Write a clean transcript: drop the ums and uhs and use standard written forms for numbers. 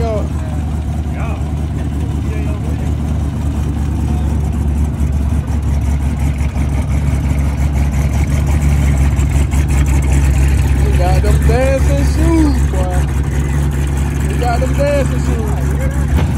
go. We got them dancing shoes, boy. We got them dancing shoes.